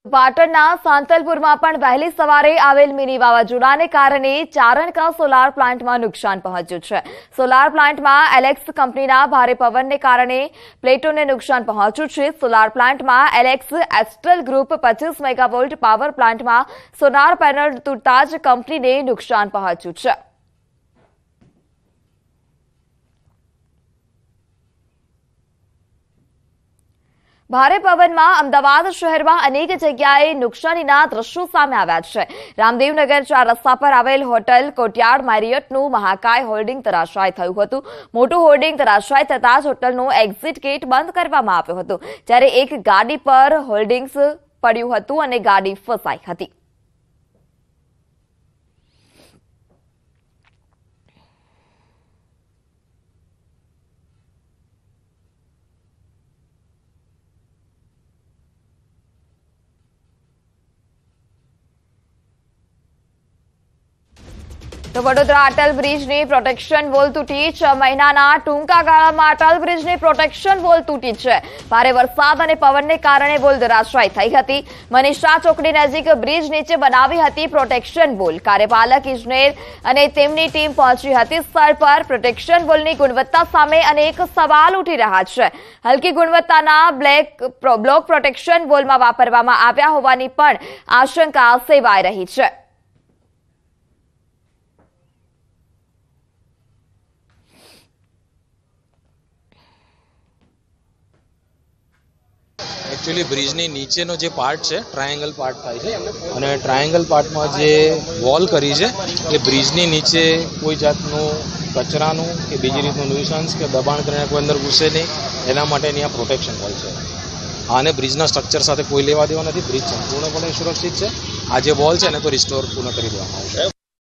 પાટણના સાંતલપુરમાં પણ વહેલી સવારે આવેલ મિની વાવાઝોડાને કારણે ચારણકા સોલાર પ્લાન્ટમાં નુકસાન પહોંચ્યું છે। સોલાર પ્લાન્ટમાં એલેક્સ કંપનીના ભારે પવનને કારણે પ્લેટોને નુકસાન પહોંચ્યું છે। સોલાર પ્લાન્ટમાં Alex Astral group 25 megavolt power પ્લાન્ટમાં સોલાર પેનલ તૂટતા જ કંપનીને નુકસાન પહોંચ્યું છે। भारे पवन में अमदावाद शहर में अनेक जगह नुकसानीना दृश्यों सामे आव्या छे। रामदेवनगर 4 रस्ता पर आवेल होटल कोर्टयार्ड मेरियटનું महाकाय होर्डिंग तराशाई थयुं हतुं। मोटું होर्डिंग तराशाई थता ज होટલનું एक्सिट गेट बंद કરવામાં આવ્યો હતો, જ્યારે એક ગાડી પર હોર્ડિંગ્સ પડ્યું હતું અને ગાડી ફસાઈ હતી। तो वडोदरा अटल ब्रिजनी प्रोटेक्शन वॉल तूटी 6 महीनाना टूंका गाळामां अटल ब्रिजनी प्रोटेक्शन वॉल तूटी छे। भारे वरसाद अने पवनने कारणे वॉल धराशायी थई हती। मनीषा चौकड़ी नजीक ब्रिज नीचे बनावी हती प्रोटेक्शन वॉल। कार्यपालक इजनेर अने तेमनी टीम पहोंची हती स्थळ पर। प्रोटेक्शन वॉलनी गुणवत्ता सामे अनेक सवाल उठी रह्या छे। हलकी गुणवत्ताना ब्लॉक प्रोटेक्शन वॉलमां वापरवामां આવ્યા હોવાની પણ આશંકા સેવાઈ રહી છે। एक्चुअली ब्रिजनी नीचेनो जे पार्ट है ट्रायंगल पार्ट थाय छे अने ट्रायंगल पार्ट में जे वॉल करी है ए ब्रिजनी नीचे कोई जातनु कचरानु के बीजी रीतनु न्यूसन्स के दबाण करीने कोई अंदर घुसे नहीं एना माटेनी आ प्रोटेक्शन वॉल है। आने ब्रिजना स्ट्रक्चर साथे कोई लेवा देवा नथी। ब्रिज संपूर्णपणे सुरक्षित है। आ जे वॉल है ने तो रिस्टोर पूर्ण करी देवामां आवशे।